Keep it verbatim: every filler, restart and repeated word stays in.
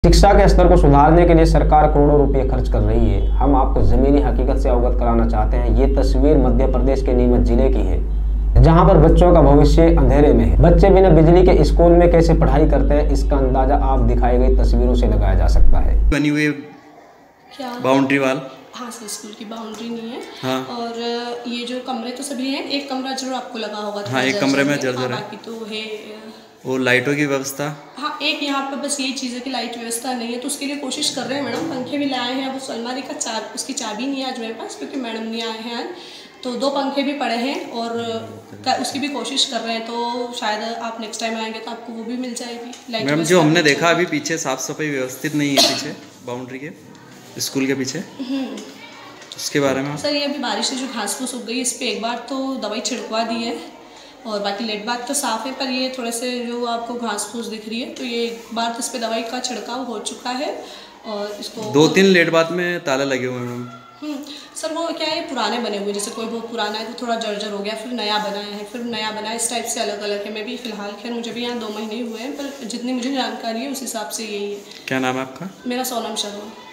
शिक्षा के स्तर को सुधारने के लिए सरकार करोड़ों रुपए खर्च कर रही है। हम आपको जमीनी हकीकत से अवगत कराना चाहते हैं। ये तस्वीर मध्य प्रदेश के नीमच जिले की है, जहां पर बच्चों का भविष्य अंधेरे में है। बच्चे बिना बिजली के स्कूल में कैसे पढ़ाई करते हैं, इसका अंदाजा आप दिखाई गई तस्वीरों से लगाया जा सकता है। बनी हुई बाउंड्री वाल, हाँ सर, स्कूल की बाउंड्री नहीं है। हाँ। और ये जो कमरे तो सभी हैं, एक कमरा जरूर आपको लगा होगा। हाँ, एक कमरे में जर्जर है। बाकी तो है। और लाइटों की व्यवस्था, हाँ, एक यहाँ पे बस यही चीज़ है कि लाइट व्यवस्था नहीं है, तो उसके लिए कोशिश कर रहे हैं मैडम। पंखे भी लाए हैं, अब उस अलमारी का चा उसकी चाबी नहीं है आज मेरे पास, क्योंकि मैडम नहीं आए हैं आज। तो दो पंखे भी पड़े हैं और उसकी भी कोशिश कर रहे हैं, तो शायद आप नेक्स्ट टाइम आएंगे तो आपको वो भी मिल जाएगी लाइट। मैम जो हमने देखा अभी पीछे साफ सफाई व्यवस्थित नहीं है, पीछे बाउंड्री के स्कूल के पीछे, उसके बारे में सर ये अभी बारिश से जो घास फूस उग गई, इस पर एक बार तो दवाई छिड़कवा दी है और बाकी लेट बाग तो साफ़ है, पर ये थोड़े से जो आपको घास फूस दिख रही है, तो ये एक बार तो इस पर दवाई का छिड़काव हो चुका है। और इसको दो तीन लेट बाग में ताले लगे हुए हैं मैम। सर वो क्या है, पुराने बने हुए, जैसे कोई बहुत पुराना है तो थोड़ा जर्जर हो गया, फिर नया बनाया है, फिर नया बनाया, इस टाइप से अलग अलग है। मैं भी फिलहाल, खैर मुझे भी यहाँ दो महीने हुए हैं, पर जितनी मुझे जानकारी है उस हिसाब से यही है। क्या नाम है आपका? मेरा सोनम शर्मा।